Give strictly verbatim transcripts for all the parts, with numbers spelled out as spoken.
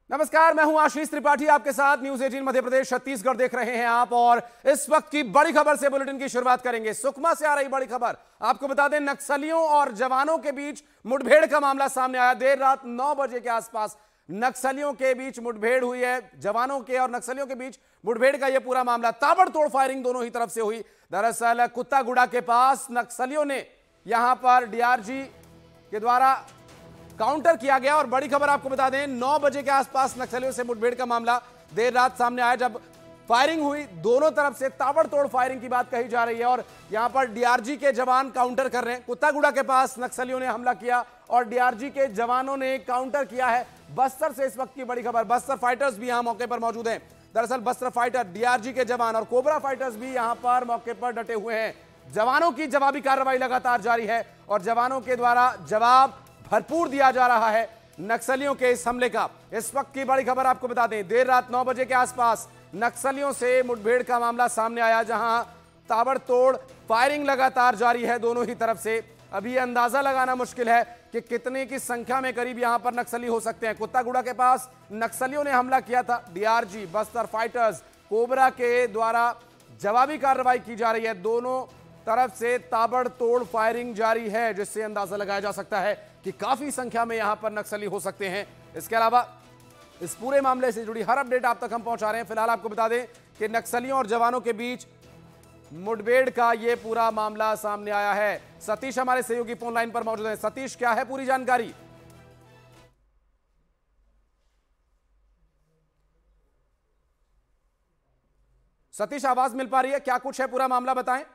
नमस्कार, मैं हूं आशीष त्रिपाठी, आपके साथ न्यूज अठारह मध्य प्रदेश छत्तीसगढ़ देख रहे हैं आप। और इस वक्त की बड़ी खबर से बुलेटिन की शुरुआत करेंगे। सुकमा से आ रही बड़ी खबर, आपको बता दें नक्सलियों और जवानों के बीच मुठभेड़ का मामला सामने आया। देर रात नौ बजे के आसपास नक्सलियों के बीच मुठभेड़ हुई है। जवानों के और नक्सलियों के बीच मुठभेड़ का यह पूरा मामला, ताबड़तोड़ फायरिंग दोनों ही तरफ से हुई। दरअसल कुत्तागुड़ा के पास नक्सलियों ने यहां पर डीआरजी के द्वारा काउंटर किया गया। और बड़ी खबर आपको बता दें, नौ बजे के आसपास नक्सलियों से मुठभेड़ का मामला देर रात सामने आया, जब फायरिंग हुई। दोनों तरफ से ताबड़तोड़ फायरिंग की बात कही जा रही है और यहां पर डीआरजी के जवान काउंटर कर रहे हैं। कुत्तागुड़ा के पास नक्सलियों ने हमला किया और डीआरजी के जवानों ने काउंटर किया है। बस्तर से इस वक्त की बड़ी खबर, बस्तर फाइटर्स भी यहां मौके पर मौजूद हैं। दरअसल बस्तर फाइटर, डीआरजी के जवान और कोबरा फाइटर्स भी यहां पर मौके पर डटे हुए हैं। जवानों की जवाबी कार्रवाई लगातार जारी है और जवानों के द्वारा जवाब भरपूर दिया जा रहा है नक्सलियों के इस हमले का। इस वक्त की बड़ी खबर आपको बता दें, देर रात नौ बजे के आसपास नक्सलियों से मुठभेड़ का मामला सामने आया, जहां ताबड़तोड़ फायरिंग लगातार जारी है दोनों ही तरफ से। अभी अंदाजा लगाना मुश्किल है कि कितने की संख्या में करीब यहां पर नक्सली हो सकते हैं। कुत्तागुड़ा के पास नक्सलियों ने हमला किया था। डीआरजी, बस्तर फाइटर्स, कोबरा के द्वारा जवाबी कार्रवाई की जा रही है। दोनों तरफ से ताबड़तोड़ फायरिंग जारी है, जिससे अंदाजा लगाया जा सकता है कि काफी संख्या में यहां पर नक्सली हो सकते हैं। इसके अलावा इस पूरे मामले से जुड़ी हर अपडेट आप तक हम पहुंचा रहे हैं। फिलहाल आपको बता दें कि नक्सलियों और जवानों के बीच मुठभेड़ का यह पूरा मामला सामने आया है। सतीश हमारे सहयोगी फोन लाइन पर मौजूद हैं। सतीश, क्या है पूरी जानकारी? सतीश, आवाज मिल पा रही है? क्या कुछ है पूरा मामला, बताएं।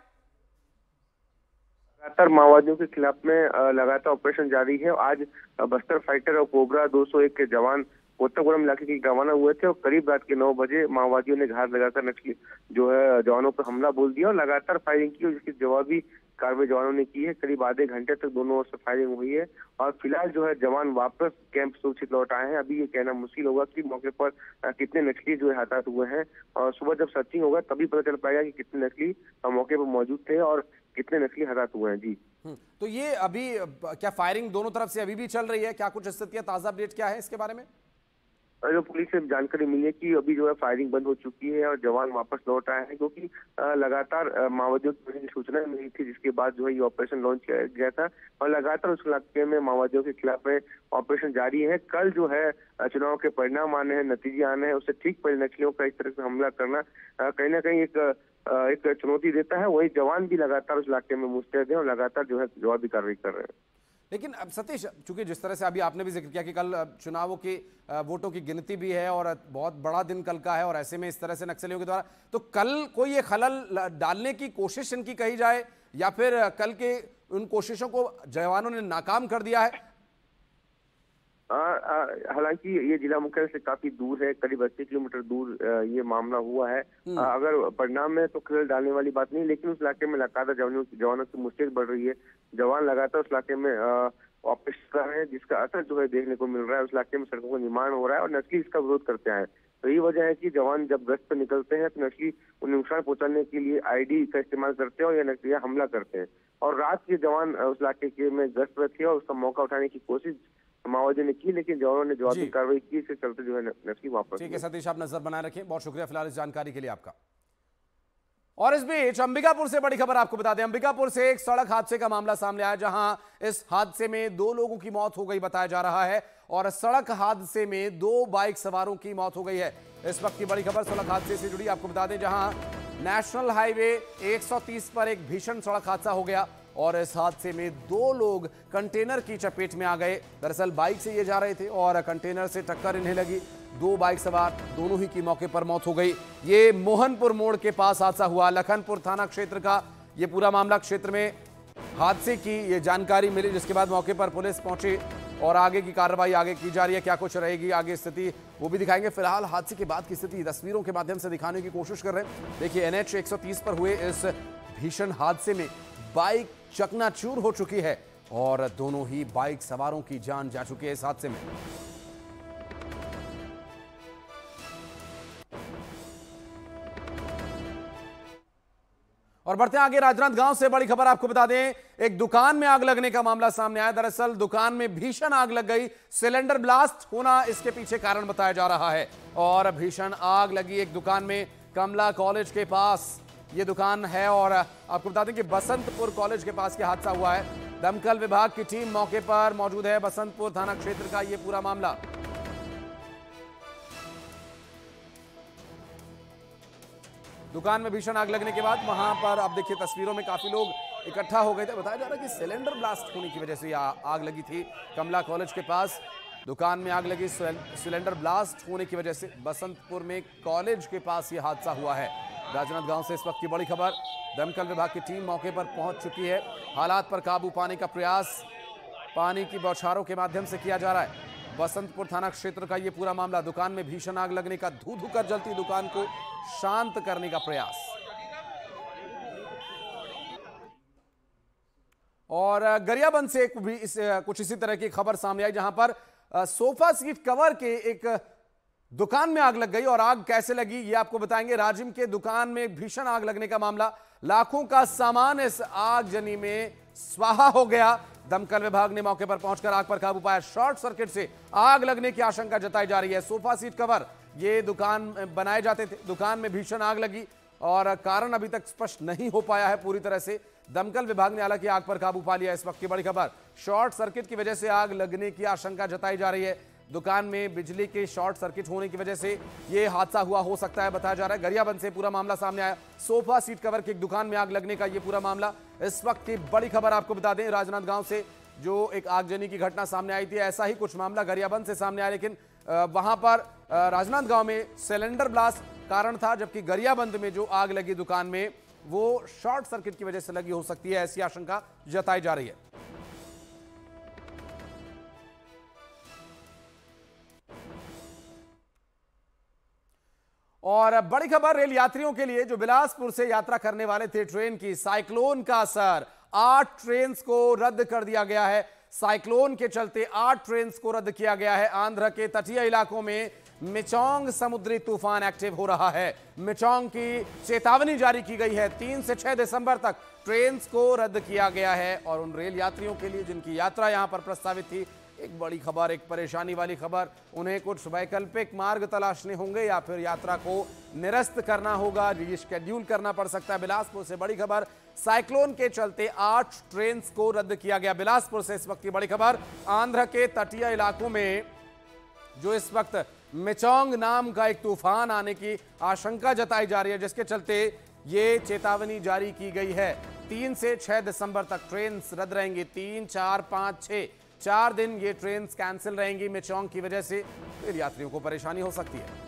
लगातार माओवादियों के खिलाफ में लगातार ऑपरेशन जारी है। आज बस्तर फाइटर और कोबरा दो सौ एक के जवान कोत्तागुड़म इलाके के रवाना हुए थे और करीब रात के नौ बजे माओवादियों ने घात लगाकर नक्सली जो है जवानों पर हमला बोल दिया और लगातार फायरिंग की, जिसकी जवाबी कार्रवाई जवानों ने की है। करीब आधे घंटे तक दोनों ओर से फायरिंग हुई है और फिलहाल जो है जवान वापस कैंप सुरक्षित लौट आए हैं। अभी ये कहना मुश्किल होगा कि मौके पर कितने नक्सली जो है हताहत हुए हैं, और सुबह जब सर्चिंग होगा तभी पता चल पाएगा कि कितने नक्सली मौके पर मौजूद थे और कितने नक्सली हताहत हुए हैं। जी, तो ये अभी क्या फायरिंग दोनों तरफ से अभी भी चल रही है? क्या कुछ स्थितियां, ताजा अपडेट क्या है इसके बारे में? जो पुलिस से जानकारी मिली है कि अभी जो है फायरिंग बंद हो चुकी है और जवान वापस लौट आए हैं, क्योंकि लगातार माओवादियों की सूचना मिली थी, जिसके बाद जो है ये ऑपरेशन लॉन्च किया गया था और लगातार उस इलाके में माओवादियों के खिलाफ में ऑपरेशन जारी है। कल जो है चुनाव के परिणाम आने हैं, नतीजे आने हैं, उससे ठीक पहले नक्सलियों का इस तरह से हमला करना कहीं ना कहीं एक एक चुनौती देता है। वही जवान भी लगातार उस इलाके में मुस्तैद है और लगातार जो है जवाबी कार्रवाई कर रहे हैं। लेकिन अब सतीश, चूंकि जिस तरह से अभी आपने भी जिक्र किया कि कल चुनावों की वोटों की गिनती भी है और बहुत बड़ा दिन कल का है, और ऐसे में इस तरह से नक्सलियों के द्वारा, तो कल कोई ये खलल डालने की कोशिश इनकी कही जाए या फिर कल के उन कोशिशों को जवानों ने नाकाम कर दिया है? हालांकि ये जिला मुख्यालय से काफी दूर है, करीब अस्सी किलोमीटर दूर ये मामला हुआ है। अगर परिणाम में तो खलल डालने वाली बात नहीं, लेकिन उस इलाके में लगातार जवानों जवानों की मुस्तैदी बढ़ रही है। जवान लगातार उस इलाके में ऑपरेशन कर रहे हैं, जिसका असर जो है देखने को मिल रहा है। उस इलाके में सड़कों का निर्माण हो रहा है और नक्सली इसका विरोध करते हैं। तो यही वजह है कि जवान जब गश्त पर निकलते हैं तो नक्सली उन्हें नुकसान पहुंचाने के लिए आईडी का इस्तेमाल करते हैं और या नक्सली हमला करते हैं। और रात के जवान उस इलाके के में गश्त पर थे और उसका मौका उठाने की कोशिश माओवादियों ने की, लेकिन जवानों ने जवाबी कार्रवाई की, इसके चलते जो है नक्सली वापस। ठीक है सतीश, आप नजर बनाए रखें। बहुत शुक्रिया फिलहाल इस जानकारी के लिए आपका। और इस बीच अंबिकापुर से बड़ी खबर आपको बता दें, अंबिकापुर से एक सड़क हादसे का मामला सामने आया, जहां इस हादसे में दो लोगों की मौत हो गई बताया जा रहा है और सड़क हादसे में दो बाइक सवारों की मौत हो गई है। इस वक्त की बड़ी खबर सड़क हादसे से जुड़ी आपको बता दें, जहां नेशनल हाईवे एक सौ तीस पर एक भीषण सड़क हादसा हो गया और इस हादसे में दो लोग कंटेनर की चपेट में आ गए। दरअसल बाइक से ये जा रहे थे और कंटेनर से टक्कर इन्हें लगी। दो बाइक सवार दोनों ही की मौके पर मौत हो गई। ये मोहनपुर मोड़ के पास हादसा हुआ, लखनपुर थाना क्षेत्र का ये पूरा मामला। क्षेत्र में हादसे की ये जानकारी मिली, जिसके बाद मौके पर पुलिस पहुंची और आगे की कार्रवाई आगे की जा रही है। क्या कुछ रहेगी आगे स्थिति, वो भी दिखाएंगे। फिलहाल हादसे के बाद की स्थिति तस्वीरों के माध्यम से दिखाने की कोशिश कर रहे हैं। देखिए, एनएच एक सौ तीस पर हुए इस भीषण हादसे में बाइक चकनाचूर हो चुकी है और दोनों ही बाइक सवारों की जान जा चुकी है इस हादसे में। और बढ़ते हैं आगे, राजनांदगांव से बड़ी खबर आपको बता दें, एक दुकान में आग लगने का मामला सामने आया। दरअसल दुकान में भीषण आग लग गई, सिलेंडर ब्लास्ट होना इसके पीछे कारण बताया जा रहा है। और भीषण आग लगी एक दुकान में, कमला कॉलेज के पास ये दुकान है। और आपको बता दें कि बसंतपुर कॉलेज के पास यह हादसा हुआ है। दमकल विभाग की टीम मौके पर मौजूद है। बसंतपुर थाना क्षेत्र का यह पूरा मामला। दुकान में भीषण आग लगने के बाद वहां पर आप देखिए तस्वीरों में काफी लोग इकट्ठा हो गए थे। बताया जा रहा है कि सिलेंडर ब्लास्ट होने की वजह से यह आग लगी थी। कमला कॉलेज के पास दुकान में आग लगी, सिलेंडर ब्लास्ट होने की वजह से बसंतपुर में कॉलेज के पास यह हादसा हुआ है। राजनांदगांव से इस वक्त की बड़ी खबर, दमकल विभाग की टीम मौके पर पहुंच चुकी है। हालात पर काबू पाने का प्रयास पानी की बौछारों के माध्यम से किया जा रहा है। बसंतपुर थाना क्षेत्र का यह पूरा मामला, दुकान में भीषण आग लगने का, धू धू कर जलती दुकान को शांत करने का प्रयास। और गरियाबंद से भी इस, कुछ इसी तरह की खबर सामने आई, जहां पर सोफा सीट कवर के एक दुकान में आग लग गई। और आग कैसे लगी ये आपको बताएंगे। राजिम के दुकान में भीषण आग लगने का मामला, लाखों का सामान इस आगजनी में स्वाहा हो गया। दमकल विभाग ने मौके पर पहुंचकर आग पर काबू पाया। शॉर्ट सर्किट से आग लगने की आशंका जताई जा रही है। सोफा सीट कवर ये दुकान बनाए जाते थे, दुकान में भीषण आग लगी और कारण अभी तक स्पष्ट नहीं हो पाया है पूरी तरह से। दमकल विभाग ने हालांकि आग पर काबू पा लिया। इस वक्त की बड़ी खबर, शॉर्ट सर्किट की वजह से आग लगने की आशंका जताई जा रही है। दुकान में बिजली के शॉर्ट सर्किट होने की वजह से यह हादसा हुआ हो सकता है, बताया जा रहा है। गरियाबंद से पूरा मामला सामने आया। सोफा सीट कवर की एक दुकान में आग लगने का यह पूरा मामला। इस वक्त की बड़ी खबर आपको बता दें, राजनांदगांव से जो एक आगजनी की घटना सामने आई थी, ऐसा ही कुछ मामला गरियाबंद से सामने आया। लेकिन वहां पर राजनांदगांव में सिलेंडर ब्लास्ट कारण था, जबकि गरियाबंद में जो आग लगी दुकान में वो शॉर्ट सर्किट की वजह से लगी हो सकती है, ऐसी आशंका जताई जा रही है। और बड़ी खबर रेल यात्रियों के लिए, जो बिलासपुर से यात्रा करने वाले थे ट्रेन की, साइक्लोन का असर, आठ ट्रेन को रद्द कर दिया गया है। साइक्लोन के चलते आठ ट्रेन को रद्द किया गया है। आंध्र के तटीय इलाकों में मिचोंग समुद्री तूफान एक्टिव हो रहा है। मिचोंग की चेतावनी जारी की गई है। तीन से छह दिसंबर तक ट्रेन को रद्द किया गया है। और उन रेल यात्रियों के लिए जिनकी यात्रा यहां पर प्रस्तावित थी, एक बड़ी खबर, एक परेशानी वाली खबर, उन्हें कुछ वैकल्पिक मार्ग तलाशने होंगे या फिर यात्रा को निरस्त करना होगा, रिशेड्यूल करना पड़ सकता है। बिलासपुर से बड़ी खबर, साइक्लोन के चलते आठ ट्रेन को रद्द किया गया। बिलासपुर से इस वक्त की बड़ी खबर, आंध्र के तटीय इलाकों में जो इस वक्त मिचोंग नाम का एक तूफान आने की आशंका जताई जा रही है, जिसके चलते ये चेतावनी जारी की गई है। तीन से छह दिसंबर तक ट्रेन रद्द रहेंगी। तीन, चार, पांच, छह, चार दिन ये ट्रेन कैंसिल रहेंगी मिचोंग की वजह से। फिर यात्रियों को परेशानी हो सकती है।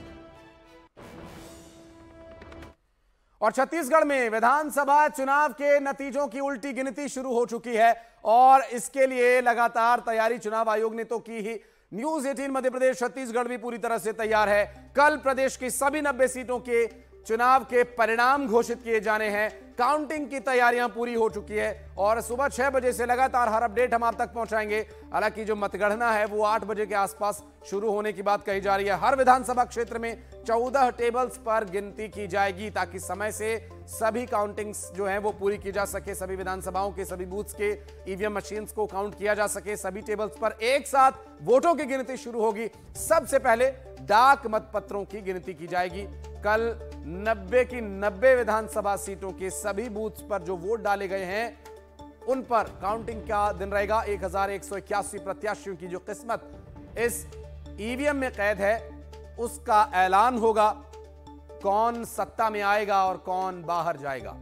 और छत्तीसगढ़ में विधानसभा चुनाव के नतीजों की उल्टी गिनती शुरू हो चुकी है और इसके लिए लगातार तैयारी चुनाव आयोग ने तो की ही। न्यूज अठारह मध्य प्रदेश छत्तीसगढ़ भी पूरी तरह से तैयार है। कल प्रदेश की सभी नब्बे सीटों के चुनाव के परिणाम घोषित किए जाने हैं। काउंटिंग की तैयारियां पूरी हो चुकी है और सुबह छह बजे से लगातार हर अपडेट हम आप तक पहुंचाएंगे। हालांकि जो मतगणना है वो आठ बजे के आसपास शुरू होने की बात कही जा रही है। हर विधानसभा क्षेत्र में चौदह टेबल्स पर गिनती की जाएगी ताकि समय से सभी काउंटिंग्स जो है वो पूरी की जा सके। सभी विधानसभाओं के सभी बूथ्स के ईवीएम मशीन्स को काउंट किया जा सके। सभी टेबल्स पर एक साथ वोटों की गिनती शुरू होगी। सबसे पहले डाक मतपत्रों की गिनती की जाएगी। कल नब्बे की नब्बे विधानसभा सीटों के सभी बूथ्स पर जो वोट डाले गए हैं उन पर काउंटिंग का दिन रहेगा। एक हजार एक सौ इक्यासी प्रत्याशियों की जो किस्मत इस ईवीएम में कैद है उसका ऐलान होगा। कौन सत्ता में आएगा और कौन बाहर जाएगा।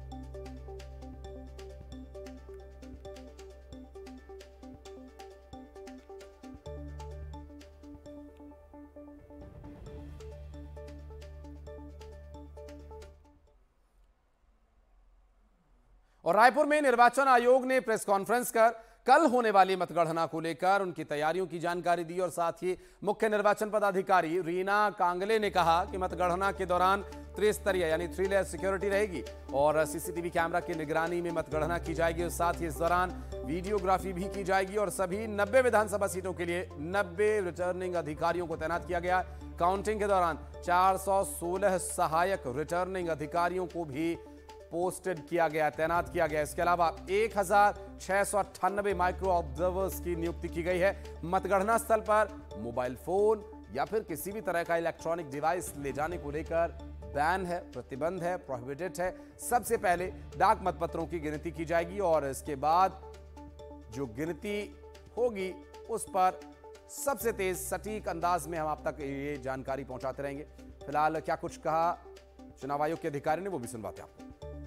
और रायपुर में निर्वाचन आयोग ने प्रेस कॉन्फ्रेंस कर कल होने वाली मतगणना को लेकर उनकी तैयारियों की जानकारी दी और साथ ही मुख्य निर्वाचन पदाधिकारी रीना कांगले ने कहा कि मतगणना के दौरान त्रिस्तरीय यानी थ्री लेयर सिक्योरिटी रहेगी और सीसीटीवी कैमरा की निगरानी में मतगणना की जाएगी और साथ ही इस दौरान वीडियोग्राफी भी की जाएगी और सभी नब्बे विधानसभा सीटों के लिए नब्बे रिटर्निंग अधिकारियों को तैनात किया गया। काउंटिंग के दौरान चार सौ सोलह सहायक रिटर्निंग अधिकारियों को भी पोस्टेड किया गया, तैनात किया गया। इसके अलावा एक हजार छह सौ अट्ठानबे माइक्रो ऑब्जर्वर्स की नियुक्ति की गई है। मतगणना स्थल पर मोबाइल फोन या फिर किसी भी तरह का इलेक्ट्रॉनिक डिवाइस ले जाने को लेकर बैन है, प्रतिबंध है, प्रोहिबिटेड है। सबसे पहले डाक मतपत्रों की गिनती की जाएगी और इसके बाद जो गिनती होगी उस पर सबसे तेज सटीक अंदाज में हम आप तक ये जानकारी पहुंचाते रहेंगे। फिलहाल क्या कुछ कहा चुनाव आयोग के अधिकारी ने वो भी सुनवाते हैं आपको।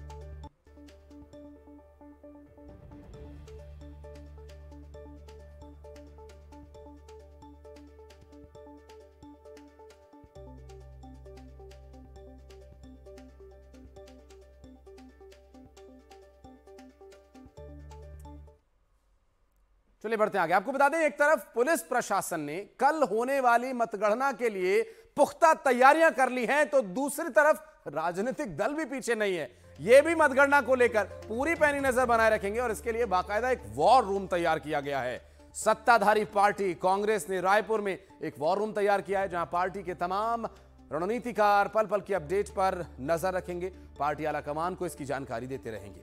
चलिए बढ़ते हैं आगे। आपको बता दें, एक तरफ पुलिस प्रशासन ने कल होने वाली मतगणना के लिए पुख्ता तैयारियां कर ली हैं, तो दूसरी तरफ राजनीतिक दल भी पीछे नहीं है। ये भी मतगणना को लेकर पूरी पैनी नजर बनाए रखेंगे और इसके लिए बाकायदा एक वॉर रूम तैयार किया गया है। सत्ताधारी पार्टी कांग्रेस ने रायपुर में एक वॉर रूम तैयार किया है, जहां पार्टी के तमाम रणनीतिकार पल पल की अपडेट पर नजर रखेंगे। पार्टी आला कमान को इसकी जानकारी देते रहेंगे।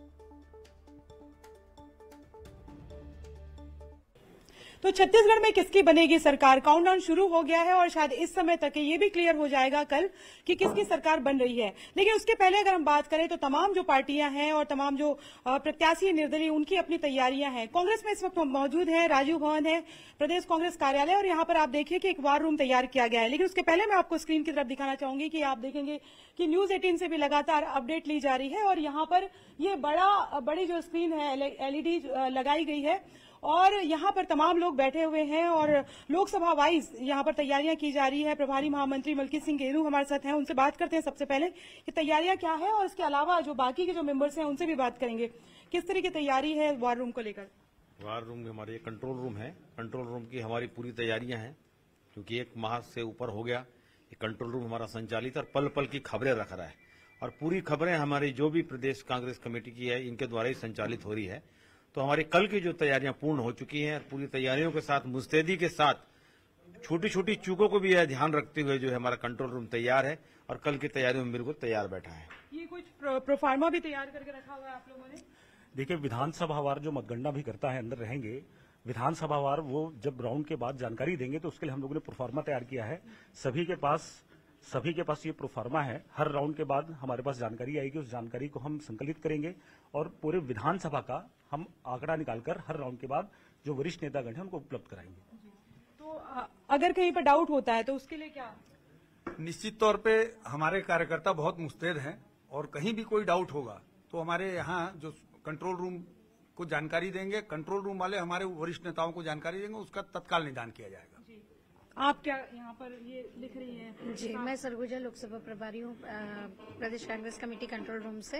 तो छत्तीसगढ़ में किसकी बनेगी सरकार, काउंटडाउन शुरू हो गया है और शायद इस समय तक ये भी क्लियर हो जाएगा कल कि किसकी सरकार बन रही है। लेकिन उसके पहले अगर हम बात करें तो तमाम जो पार्टियां हैं और तमाम जो प्रत्याशी निर्दलीय, उनकी अपनी तैयारियां हैं। कांग्रेस में इस वक्त मौजूद है, राजीव भवन है प्रदेश कांग्रेस कार्यालय, और यहाँ पर आप देखिए कि एक वार रूम तैयार किया गया है। लेकिन उसके पहले मैं आपको स्क्रीन की तरफ दिखाना चाहूंगी कि आप देखेंगे कि न्यूज अठारह से भी लगातार अपडेट ली जा रही है और यहाँ पर ये बड़ा बड़ी जो स्क्रीन है एलईडी लगाई गई है और यहाँ पर तमाम लोग बैठे हुए हैं और लोकसभा वाइज यहाँ पर तैयारियां की जा रही है। प्रभारी महामंत्री मलकीत सिंह गेरू हमारे साथ हैं, उनसे बात करते हैं सबसे पहले कि तैयारियां क्या है और इसके अलावा जो बाकी के जो मेंबर्स हैं उनसे भी बात करेंगे किस तरह की तैयारी है वार रूम को लेकर। वार रूम हमारे कंट्रोल रूम है, कंट्रोल रूम की हमारी पूरी तैयारियां हैं क्योंकि एक माह से ऊपर हो गया ये कंट्रोल रूम हमारा संचालित और पल पल की खबरें रख रहा है और पूरी खबरें हमारी जो भी प्रदेश कांग्रेस कमेटी की है इनके द्वारा ही संचालित हो रही है। तो हमारी कल की जो तैयारियां पूर्ण हो चुकी हैं और पूरी तैयारियों के साथ मुस्तैदी के साथ छोटी छोटी चूकों को भी ध्यान रखते हुए जो है हमारा कंट्रोल रूम तैयार है और कल की तैयारियों में बिल्कुल तैयार बैठा है। ये कुछ प्रोफार्मा भी तैयार करके रखा हुआ है आप लोगों ने? देखिए, विधानसभावार जो मतगणना भी करता है अंदर रहेंगे, विधानसभावार वो जब राउंड के बाद जानकारी देंगे तो उसके लिए हम लोगों ने प्रोफार्मा तैयार किया है। सभी के पास सभी के पास ये प्रोफार्मा है। हर राउंड के बाद हमारे पास जानकारी आएगी, उस जानकारी को हम संकलित करेंगे और पूरे विधानसभा का हम आंकड़ा निकालकर हर राउंड के बाद जो वरिष्ठ नेतागण हैं उनको उपलब्ध कराएंगे। तो अगर कहीं पर डाउट होता है तो उसके लिए क्या? निश्चित तौर पे हमारे कार्यकर्ता बहुत मुस्तैद हैं और कहीं भी कोई डाउट होगा तो हमारे यहाँ जो कंट्रोल रूम को जानकारी देंगे, कंट्रोल रूम वाले हमारे वरिष्ठ नेताओं को जानकारी देंगे, उसका तत्काल निदान किया जाएगा। आप क्या यहाँ पर ये लिख रही हैं? जी, मैं सरगुजा लोकसभा प्रभारी हूँ Pradesh Congress committee control room से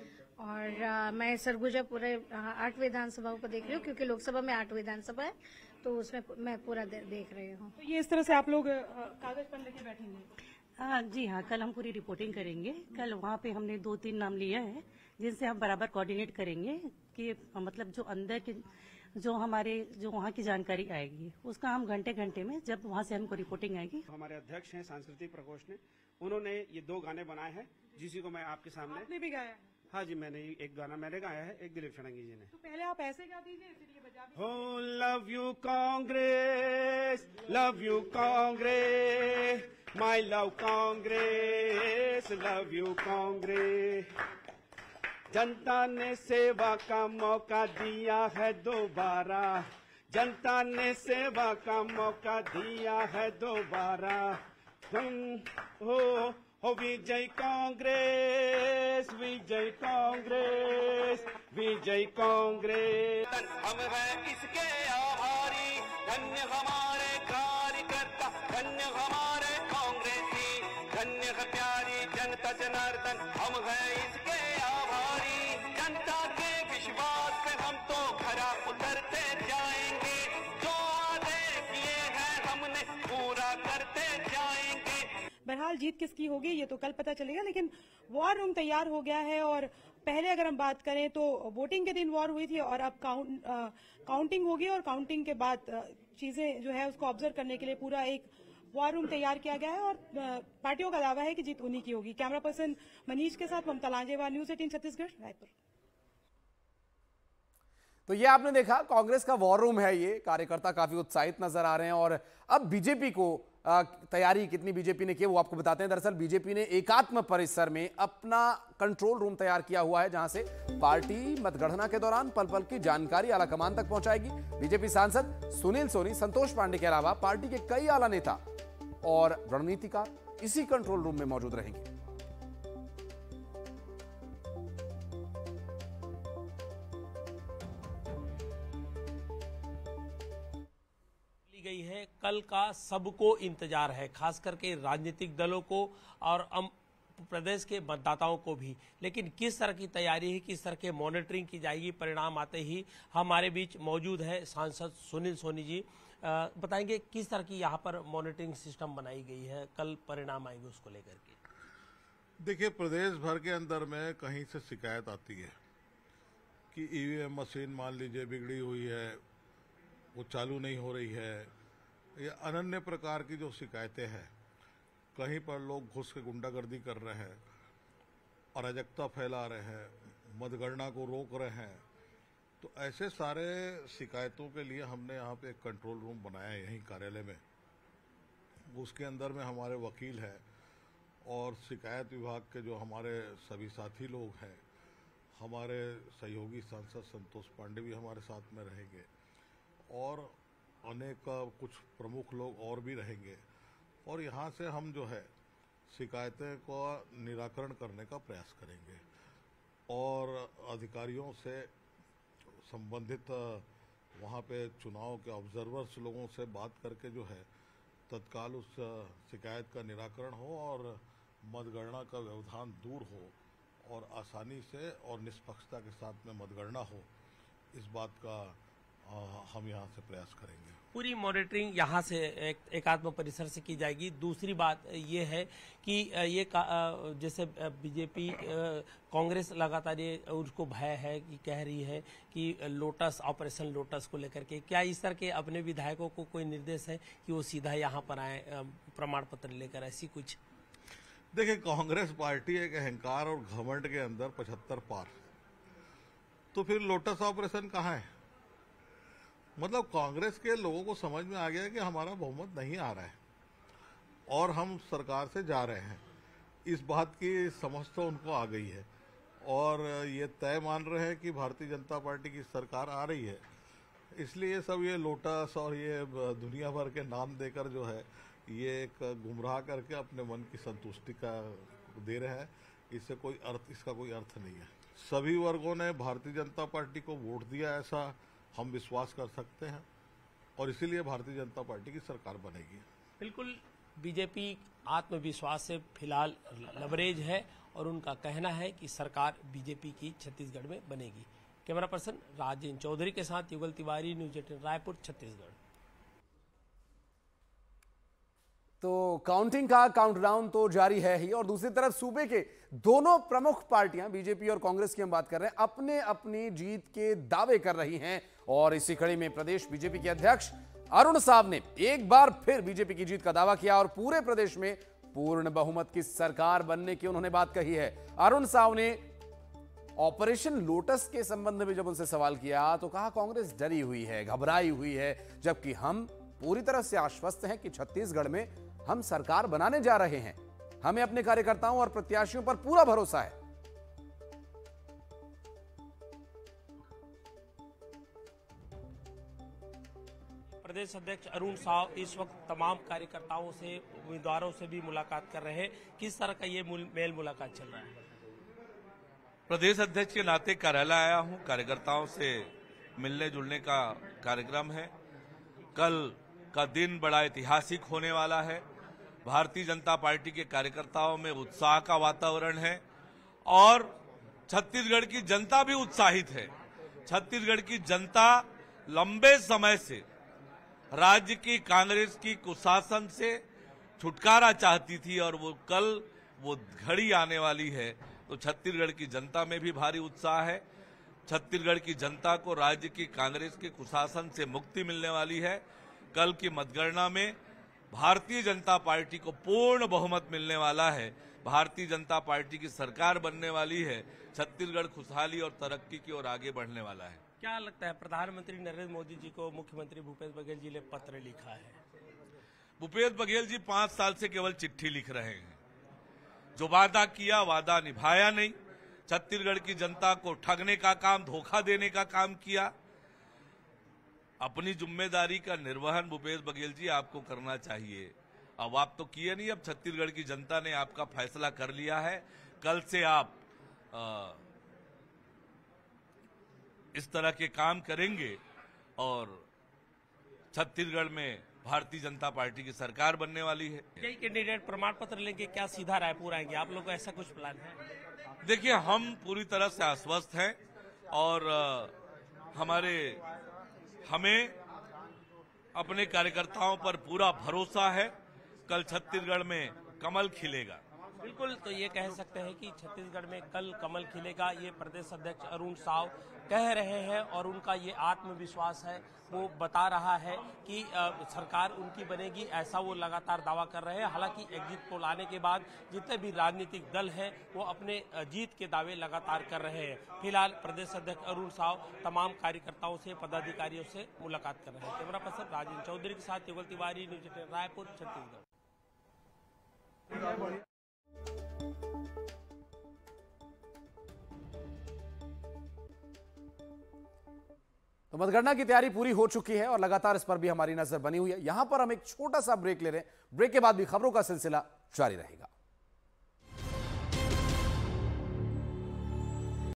और आ, मैं सरगुजा पूरे आठ विधानसभाओं को देख रही हूँ क्योंकि लोकसभा में आठ विधानसभा है तो उसमें मैं पूरा दे, देख रही हूँ। तो ये इस तरह से आप लोग कागज पर लेके बैठेंगे? हाँ जी हाँ, कल हम पूरी रिपोर्टिंग करेंगे। कल वहाँ पे हमने दो तीन नाम लिया है जिनसे हम बराबर कोऑर्डिनेट करेंगे कि मतलब जो अंदर के जो हमारे जो वहाँ की जानकारी आएगी उसका हम घंटे घंटे में जब वहाँ से हमको रिपोर्टिंग आएगी। हमारे अध्यक्ष हैं सांस्कृतिक प्रकोष्ठ ने, उन्होंने ये दो गाने बनाए हैं जिसी को मैं आपके सामने। आपने भी गाया है? हाँ जी, मैंने एक गाना मैंने गाया है, एक दिलीप षडंगी जी ने। तो पहले आप ऐसे गा दीजिए फिर ये बजा भी। हो love you Congress, love you Congress, my love Congress, love you Congress. जनता ने सेवा का मौका दिया है दोबारा, जनता ने सेवा का मौका दिया है दोबारा। तुम हो हो विजय कांग्रेस, विजय कांग्रेस, विजय कांग्रेस। हम हैं इसके आभारी, धन्य हमारे कार्यकर्ता, धन्य हमारे कांग्रेसी, धन्य है प्यारी जनता जनार्दन। हम हैं इसके आभारी, जनता के विश्वास पे हम तो खरा उतरते जाएंगे, जो वादे किए हैं हमने पूरा करते जाएंगे। बहरहाल जीत किसकी होगी ये तो कल पता चलेगा, लेकिन वॉर रूम तैयार हो गया है। और पहले अगर हम बात करें तो वोटिंग के दिन वॉर हुई थी और अब काउंट काउंटिंग होगी और काउंटिंग के बाद चीजें जो है उसको ऑब्जर्व करने के लिए पूरा एक वॉर रूम तैयार किया गया है और पार्टियों का दावा है कि जीत उन्हीं की होगी। कैमरा पर्सन मनीष के साथ ममता लांजेवाल, न्यूज एटीन छत्तीसगढ़, रायपुर। तो ये आपने देखा, कांग्रेस का वॉर रूम है ये। कार्यकर्ता काफी उत्साहित नजर आ रहे हैं और अब बीजेपी को आ, तैयारी कितनी बीजेपी ने की वो आपको बताते हैं। दरअसल बीजेपी ने एकात्म परिसर में अपना कंट्रोल रूम तैयार किया हुआ है, जहां से पार्टी मतगणना के दौरान पल पल की जानकारी आलाकमान तक पहुंचाएगी। बीजेपी सांसद सुनील सोनी, संतोष पांडे के अलावा पार्टी के कई आला नेता और रणनीतिकार इसी कंट्रोल रूम में मौजूद रहेंगे। गई है, कल का सबको इंतजार है, खास करके राजनीतिक दलों को और प्रदेश के मतदाताओं को भी। लेकिन किस तरह की तैयारी है, किस तरह के मॉनिटरिंग की जाएगी, परिणाम आते ही हमारे बीच मौजूद है सांसद सुनील सोनी जी। आ, बताएंगे किस तरह की यहाँ पर मॉनिटरिंग सिस्टम बनाई गई है, कल परिणाम आएंगे उसको लेकर के। देखिए, प्रदेश भर के अंदर में कहीं से शिकायत आती है कि ईवीएम मशीन मान लीजिए बिगड़ी हुई है, वो चालू नहीं हो रही है, ये अनन्य प्रकार की जो शिकायतें हैं। कहीं पर लोग घुस के गुंडागर्दी कर रहे हैं, अराजकता फैला रहे हैं, मतगणना को रोक रहे हैं। तो ऐसे सारे शिकायतों के लिए हमने यहाँ पे एक कंट्रोल रूम बनाया है यहीं कार्यालय में। उसके अंदर में हमारे वकील हैं और शिकायत विभाग के जो हमारे सभी साथी लोग हैं, हमारे सहयोगी सांसद संतोष पांडे भी हमारे साथ में रहेंगे और अनेक कुछ प्रमुख लोग और भी रहेंगे। और यहाँ से हम जो है शिकायतें को निराकरण करने का प्रयास करेंगे और अधिकारियों से संबंधित वहाँ पे चुनाव के ऑब्जर्वर्स लोगों से बात करके जो है तत्काल उस शिकायत का निराकरण हो और मतगणना का व्यवधान दूर हो और आसानी से और निष्पक्षता के साथ में मतगणना हो, इस बात का आ, हम यहाँ से प्रयास करेंगे। पूरी मॉनिटरिंग यहाँ से एक एकात्म परिसर से की जाएगी। दूसरी बात ये है कि ये जैसे बीजेपी कांग्रेस लगातार ये उसको भय है कि कह रही है कि लोटस, ऑपरेशन लोटस को लेकर के, क्या इस तरह के अपने विधायकों को कोई निर्देश है कि वो सीधा यहाँ पर आए प्रमाण पत्र लेकर, ऐसी कुछ? देखिए, कांग्रेस पार्टी एक अहंकार और घमंड के अंदर पचहत्तर पार, तो फिर लोटस ऑपरेशन कहाँ है? मतलब कांग्रेस के लोगों को समझ में आ गया है कि हमारा बहुमत नहीं आ रहा है और हम सरकार से जा रहे हैं। इस बात की समझ तो उनको आ गई है और ये तय मान रहे हैं कि भारतीय जनता पार्टी की सरकार आ रही है। इसलिए सब ये लोटस और ये दुनिया भर के नाम देकर जो है ये एक गुमराह करके अपने मन की संतुष्टि का दे रहे हैं। इससे कोई अर्थ, इसका कोई अर्थ नहीं है। सभी वर्गों ने भारतीय जनता पार्टी को वोट दिया, ऐसा हम विश्वास कर सकते हैं और इसीलिए भारतीय जनता पार्टी की सरकार बनेगी। बिल्कुल, बीजेपी आत्मविश्वास से फिलहाल लबरेज है और उनका कहना है कि सरकार बीजेपी की छत्तीसगढ़ में बनेगी। कैमरा पर्सन राजेंद्र चौधरी के साथ युगल तिवारी, न्यूज एटीन रायपुर, छत्तीसगढ़। तो काउंटिंग का काउंटडाउन तो जारी है ही और दूसरी तरफ सूबे के दोनों प्रमुख पार्टियां, बीजेपी और कांग्रेस की हम बात कर रहे हैं, अपने अपनी जीत के दावे कर रही हैं। और इसी कड़ी में प्रदेश बीजेपी के अध्यक्ष अरुण साव ने एक बार फिर बीजेपी की जीत का दावा किया और पूरे प्रदेश में पूर्ण बहुमत की सरकार बनने की उन्होंने बात कही है। अरुण साव ने ऑपरेशन लोटस के संबंध में जब उनसे सवाल किया तो कहा कांग्रेस डरी हुई है, घबराई हुई है, जबकि हम पूरी तरह से आश्वस्त हैं कि छत्तीसगढ़ में हम सरकार बनाने जा रहे हैं। हमें अपने कार्यकर्ताओं और प्रत्याशियों पर पूरा भरोसा है। प्रदेश अध्यक्ष अरुण साव इस वक्त तमाम कार्यकर्ताओं से, उम्मीदवारों से भी मुलाकात कर रहे हैं। किस तरह का ये मेल मुलाकात चल रहा है? प्रदेश अध्यक्ष के नाते कार्यालय आया हूं, कार्यकर्ताओं से मिलने जुलने का कार्यक्रम है। कल का दिन बड़ा ऐतिहासिक होने वाला है। भारतीय जनता पार्टी के कार्यकर्ताओं में उत्साह का वातावरण है और छत्तीसगढ़ की जनता भी उत्साहित है। छत्तीसगढ़ की जनता लंबे समय से राज्य की कांग्रेस की कुशासन से छुटकारा चाहती थी और वो कल वो घड़ी आने वाली है। तो छत्तीसगढ़ की जनता में भी भारी उत्साह है। छत्तीसगढ़ की जनता को राज्य की कांग्रेस के कुशासन से मुक्ति मिलने वाली है। कल की मतगणना में भारतीय जनता पार्टी को पूर्ण बहुमत मिलने वाला है, भारतीय जनता पार्टी की सरकार बनने वाली है, छत्तीसगढ़ खुशहाली और तरक्की की ओर आगे बढ़ने वाला है। क्या लगता है, प्रधानमंत्री नरेंद्र मोदी जी को मुख्यमंत्री भूपेश बघेल जी ने पत्र लिखा है? भूपेश बघेल जी पांच साल से केवल चिट्ठी लिख रहे हैं। जो वादा किया वादा निभाया नहीं, छत्तीसगढ़ की जनता को ठगने का काम, धोखा देने का काम किया। अपनी जिम्मेदारी का निर्वहन भूपेश बघेल जी आपको करना चाहिए। अब आप तो किए नहीं, अब छत्तीसगढ़ की जनता ने आपका फैसला कर लिया है। कल से आप आ, इस तरह के काम करेंगे और छत्तीसगढ़ में भारतीय जनता पार्टी की सरकार बनने वाली है। कई कैंडिडेट प्रमाण पत्र लेंगे, क्या सीधा रायपुर आएंगे? आप लोगों का ऐसा कुछ प्लान है? देखिए, हम पूरी तरह से आश्वस्त हैं और आ, हमारे हमें अपने कार्यकर्ताओं पर पूरा भरोसा है। कल छत्तीसगढ़ में कमल खिलेगा। बिल्कुल, तो ये कह सकते हैं कि छत्तीसगढ़ में कल कमल खिलेगा, ये प्रदेश अध्यक्ष अरुण साव कह रहे हैं और उनका ये आत्मविश्वास है। वो बता रहा है कि आ, सरकार उनकी बनेगी, ऐसा वो लगातार दावा कर रहे हैं। हालांकि एग्जिट पोल आने के बाद जितने भी राजनीतिक दल हैं वो अपने जीत के दावे लगातार कर रहे हैं। फिलहाल प्रदेश अध्यक्ष अरुण साव तमाम कार्यकर्ताओं से, पदाधिकारियों से मुलाकात कर रहे हैं। कैमरा पर्सन राजेंद्र चौधरी के साथ युगल तिवारी, न्यूज एटीन रायपुर, छत्तीसगढ़। तो मतगणना की तैयारी पूरी हो चुकी है और लगातार इस पर भी हमारी नजर बनी हुई है। यहां पर हम एक छोटा सा ब्रेक ले रहे हैं। ब्रेक के बाद भी खबरों का सिलसिला जारी रहेगा।